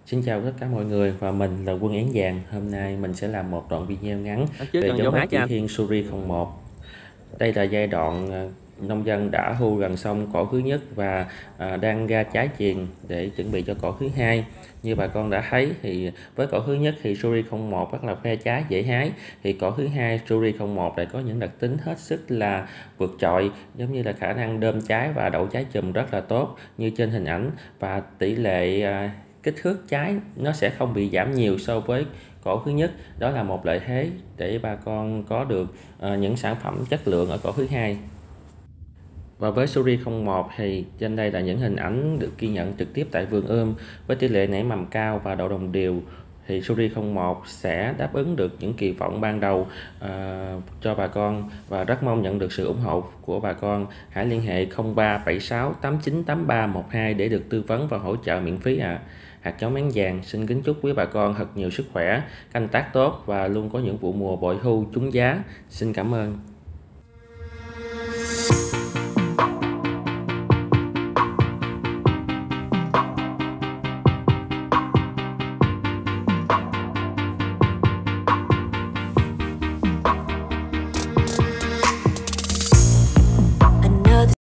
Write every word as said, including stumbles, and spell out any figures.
Xin chào tất cả mọi người và mình là Quân Én Vàng. Hôm nay mình sẽ làm một đoạn video ngắn Bắt chước về con giống dấu hoa H cho Chỉ anh. Thiên Suri không một. Đây là giai đoạn à, nông dân đã thu gần xong cỏ thứ nhất và à, đang ra trái chuyền để chuẩn bị cho cỏ thứ hai. Như bà con đã thấy thì với cỏ thứ nhất thì Suri không một rất là khoe trái dễ hái, thì cỏ thứ hai Suri không một lại có những đặc tính hết sức là vượt trội, giống như là khả năng đơm trái và đậu trái chùm rất là tốt như trên hình ảnh, và tỷ lệ à, kích thước trái nó sẽ không bị giảm nhiều so với cỏ thứ nhất. Đó là một lợi thế để bà con có được uh, những sản phẩm chất lượng ở cỏ thứ hai. Và với Suri không một thì trên đây là những hình ảnh được ghi nhận trực tiếp tại vườn ươm. Với tỷ lệ nảy mầm cao và độ đồng đều thì Suri không một sẽ đáp ứng được những kỳ vọng ban đầu uh, cho bà con, và rất mong nhận được sự ủng hộ của bà con. Hãy liên hệ không ba bảy sáu tám chín tám ba một hai để được tư vấn và hỗ trợ miễn phí ạ. À. Hạt giống Én Vàng xin kính chúc quý bà con thật nhiều sức khỏe, canh tác tốt và luôn có những vụ mùa bội thu trúng giá. Xin cảm ơn.